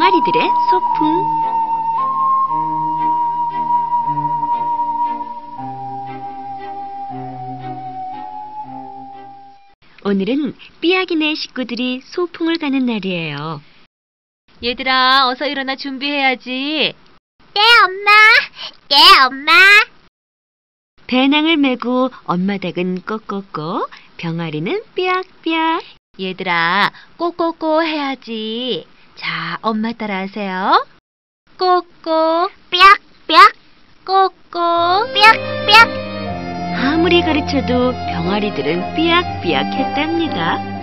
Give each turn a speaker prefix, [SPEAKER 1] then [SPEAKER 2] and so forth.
[SPEAKER 1] 병아리들의 소풍. 오늘은 삐약이네 식구들이 소풍을 가는 날이에요.
[SPEAKER 2] 얘들아, 어서 일어나 준비해야지.
[SPEAKER 3] 네, 엄마. 네, 엄마.
[SPEAKER 1] 배낭을 메고 엄마 닭은 꼬꼬꼬, 병아리는 삐약삐약.
[SPEAKER 2] 얘들아, 꼬꼬꼬 해야지. 자, 엄마 따라하세요. 꼬꼬,
[SPEAKER 3] 삐약삐약.
[SPEAKER 2] 꼬꼬.
[SPEAKER 3] 삐약삐약.
[SPEAKER 1] 아무리 가르쳐도 병아리들은 삐약삐약 했답니다.